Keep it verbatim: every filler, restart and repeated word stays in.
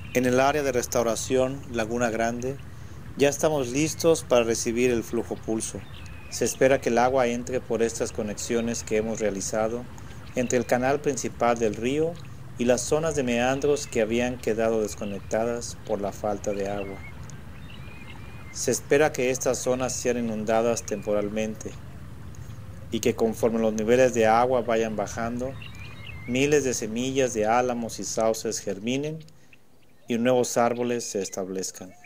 En el área de restauración Laguna Grande, ya estamos listos para recibir el flujo pulso. Se espera que el agua entre por estas conexiones que hemos realizado entre el canal principal del río y las zonas de meandros que habían quedado desconectadas por la falta de agua. Se espera que estas zonas sean inundadas temporalmente y que conforme los niveles de agua vayan bajando, miles de semillas de álamos y sauces germinen y nuevos árboles se establezcan.